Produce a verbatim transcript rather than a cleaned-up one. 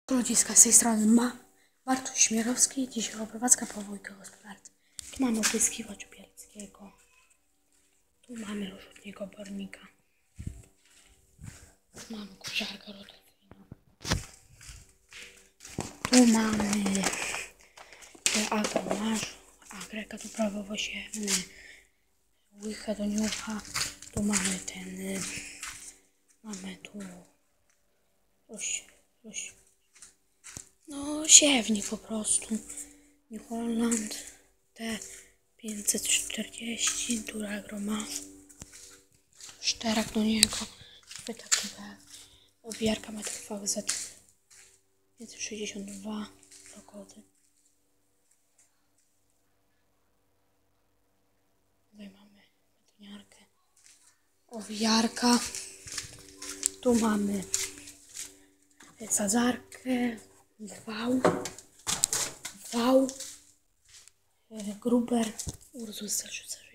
Ludziska, z tej strony ma Bartosz Śmierowski. Dzisiaj oprowadzka po wujku gospodarce. Tu mamy opryskiwacz Bielskiego. Tu mamy rozrzutnik obornika. Tu mamy koziarkę rotacyjną. Tu mamy agromarz, agrega do prawowo-siewny, łychę do niucha. Tu mamy ten, mamy tu roś, roś, no siewnik po prostu. New Holland T pięćset czterdzieści, Dura Agromasz. Szterak do niego. Takie owijarka metr V Z pięćset sześćdziesiąt dwa Prokody. Tutaj mamy betoniarkę. Owijarka. Tu mamy sadzarkę. Wał. Wał. Gruber. Ursus